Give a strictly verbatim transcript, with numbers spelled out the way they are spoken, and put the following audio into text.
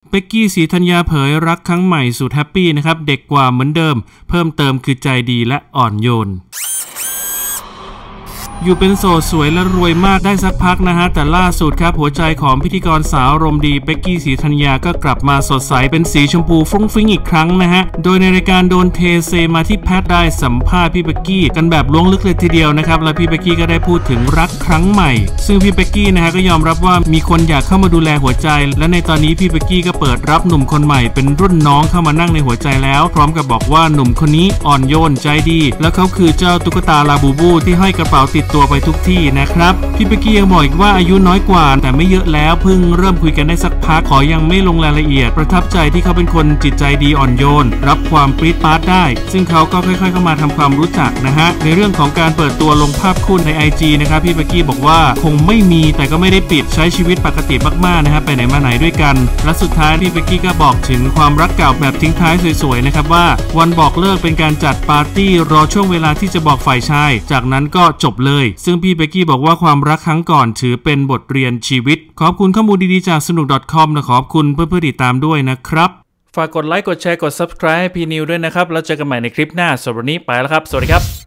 เป๊กกี้ศรีธัญญาเผยรักครั้งใหม่สุดแฮปปี้นะครับเด็กกว่าเหมือนเดิมเพิ่มเติมคือใจดีและอ่อนโยนอยู่เป็นโสดสวยและรวยมากได้สักพักนะฮะแต่ล่าสุดครับหัวใจของพิธีกรสาวอารมณ์ดีเป๊กกี้ศรีธัญญาก็กลับมาสดใสเป็นสีชมพูฟุ้งฟิ้งอีกครั้งนะฮะโดยในรายการโดนเทเซมาที่แพทได้สัมภาษณ์พี่เป๊กกี้กันแบบล้วงลึกเลยทีเดียวนะครับและพี่เป๊กกี้ก็ได้พูดถึงรักครั้งใหม่ซึ่งพี่เป๊กกี้นะฮะก็ยอมรับว่ามีคนอยากเข้ามาดูแลหัวใจและในตอนนี้พี่เป๊กกี้ก็เปิดรับหนุ่มคนใหม่เป็นรุ่นน้องเข้ามานั่งในหัวใจแล้วพร้อมกับบอกว่าหนุ่มคนนี้อ่อนโยนใจดีและเขาคือเจ้าตุ๊กตาลาบูบูที่ห้อยกระเป๋าติดตัวไปทุกที่นะครับพี่เป๊กกี้ยังบอกอีกว่าอายุน้อยกว่าแต่ไม่เยอะแล้วเพิ่งเริ่มคุยกันได้สักพักขอยังไม่ลงรายละเอียดประทับใจที่เขาเป็นคนจิตใจดีอ่อนโยนรับความปรี๊ดปาร์ตได้ซึ่งเขาก็ค่อยๆเข้ามาทำความรู้จักนะฮะในเรื่องของการเปิดตัวลงภาพคู่ใน ไอ จี นะครับพี่เป๊กกี้บอกว่าคงไม่มีแต่ก็ไม่ได้ปิดใช้ชีวิตปกติมากๆนะฮะไปไหนมาไหนด้วยกันและสุดท้ายพี่เป๊กกี้ก็บอกถึงความรักเก่าแบบทิ้งท้ายสวยๆนะครับว่าวันบอกเลิกเป็นการจัดปาร์ตี้รอช่วงเวลาที่จะบอกฝ่ายชายจากนั้นก็จบเลยซึ่งพี่เป๊กกี้บอกว่าความรักครั้งก่อนถือเป็นบทเรียนชีวิตขอบคุณข้อมูลดีๆจากสนุก .com และขอบคุณเพื่อนๆติดตามด้วยนะครับฝากกดไลค์กดแชร์กด ซับสไครบ์ ให้พี่นิวด้วยนะครับแล้วเจอกันใหม่ในคลิปหน้าสำหรับวันนี้ไปแล้วครับสวัสดีครับ